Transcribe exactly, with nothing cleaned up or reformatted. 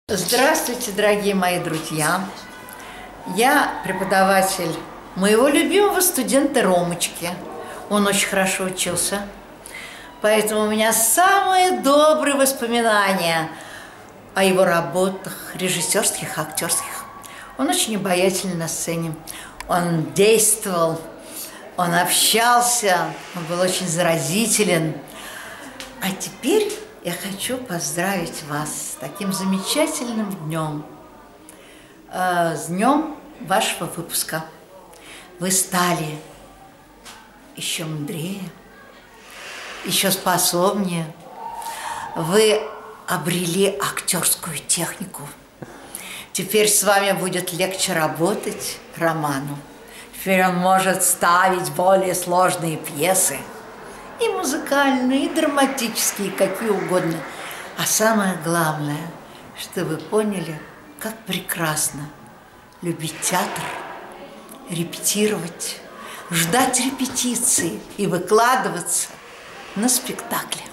Здравствуйте, дорогие мои друзья! Я преподаватель моего любимого студента Ромочки. Он очень хорошо учился, поэтому у меня самые добрые воспоминания о его работах, режиссерских, актерских. Он очень обаятельный на сцене, он действовал, он общался, он был очень заразителен. А теперь я хочу поздравить вас с таким замечательным днем, э, с днем вашего выпуска. Вы стали еще мудрее, еще способнее. Вы обрели актерскую технику. Теперь с вами будет легче работать Роману. Теперь он может ставить более сложные пьесы. И музыкальные, и драматические, какие угодно. А самое главное, что вы поняли, как прекрасно любить театр, репетировать, ждать репетиции и выкладываться на спектакле.